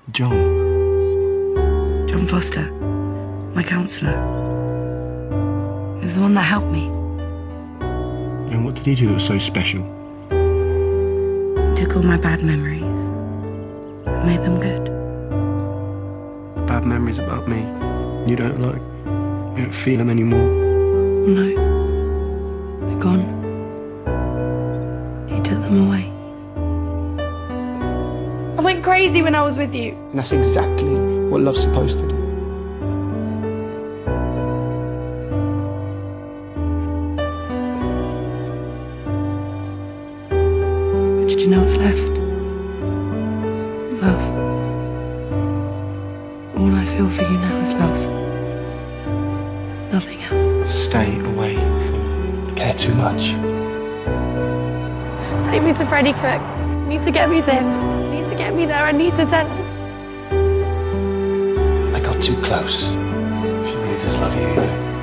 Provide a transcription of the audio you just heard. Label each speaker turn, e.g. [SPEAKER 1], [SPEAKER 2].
[SPEAKER 1] John Foster, my counsellor. He was the one that helped me.
[SPEAKER 2] And what did he do that was so special?
[SPEAKER 1] He took all my bad memories and made them good.
[SPEAKER 2] Bad memories about me. You don't feel them anymore?
[SPEAKER 1] No. They're gone. He took them away. I went crazy when I was with you.
[SPEAKER 2] And that's exactly what love's supposed to do.
[SPEAKER 1] But did you know what's left? Love. All I feel for you now is love. Nothing else.
[SPEAKER 2] Stay away from care too much.
[SPEAKER 1] Take me to Freddy quick. You need to get me to him. You need to get me there. I need to tell him.
[SPEAKER 2] I got too close. She really does love you, you know.